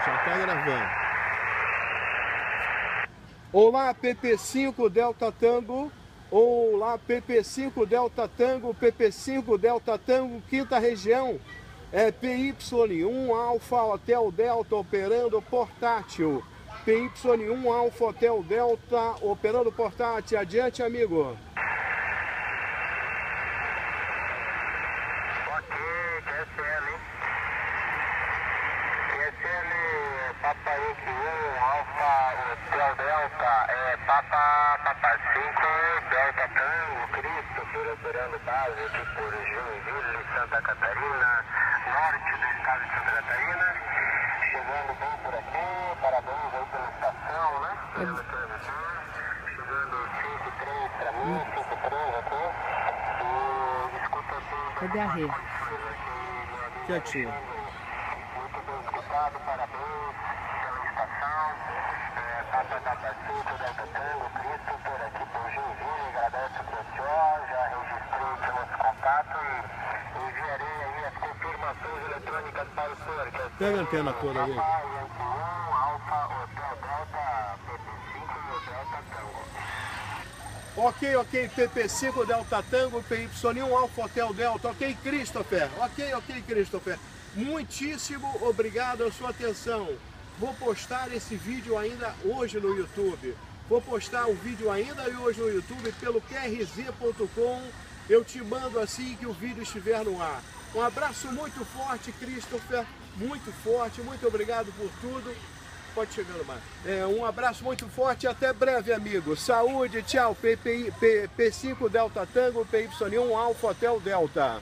Já tá gravando. Olá, PP5 Delta Tango. Olá, PP5 Delta Tango, PP5 Delta Tango, quinta região. PY1 Alfa Hotel Delta operando portátil. PY1 Alfa Hotel Delta operando portátil. Adiante, amigo. Papa Yankee 1, Alfa Hotel Delta, Papa 5, Delta Tango, Christopher operando base aqui por Joinville, Santa Catarina, norte do estado de Santa Catarina, chegando bem por aqui, parabéns aí pela estação, né? Pelo televisor, chegando 5-3 para mim, 5-3 aqui, e escuta tudo. Cadê a rede? Quietinho. Muito bem escutado, parabéns pela estação. Papa 5, Delta Tango, Christopher aqui por Joinville, agradece o PTO, já registrei aqui nosso contato e enviarei aí as confirmações eletrônicas para o senhor. Pega a antena toda ali. Papa Yankee 1, Alfa Hotel Delta, PP5 e Delta Tango. Ok, PP5 Delta Tango, PY1 Alfa Hotel Delta. Ok, Christopher. Ok, Christopher. Muitíssimo obrigado a sua atenção. Vou postar esse vídeo ainda hoje no YouTube. Vou postar o vídeo ainda hoje no YouTube pelo QRZ.com. Eu te mando assim que o vídeo estiver no ar. Um abraço muito forte, Christopher. Muito forte. Muito obrigado por tudo. Pode chegar no mar. Um abraço muito forte e até breve, amigo. Saúde, tchau. P5 Delta Tango, PY1 Alfa Hotel Delta.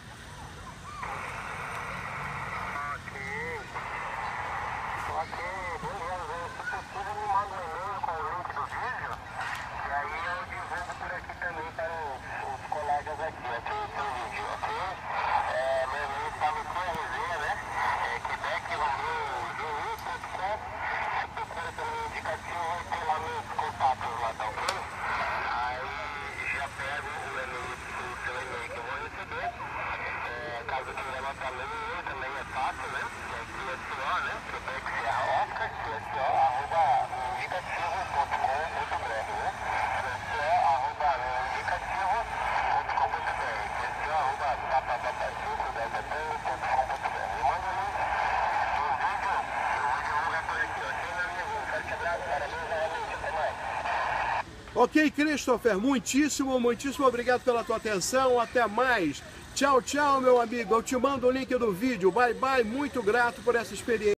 Caso queira anotar meu e-mail, também é fácil, né? Que é QSO, né? Quebec Serra Oscar, QSO, indicativo.com.br, né? QSO, indicativo.com.br, QSO, papa5.com.br. Me manda no vídeo, eu vou divulgar por aqui, ok, meu amigo? Forte abraço, parabéns novamente, até mais. Ok, Christopher, muitíssimo obrigado pela tua atenção, até mais. Tchau, meu amigo, eu te mando o link do vídeo, bye, muito grato por essa experiência.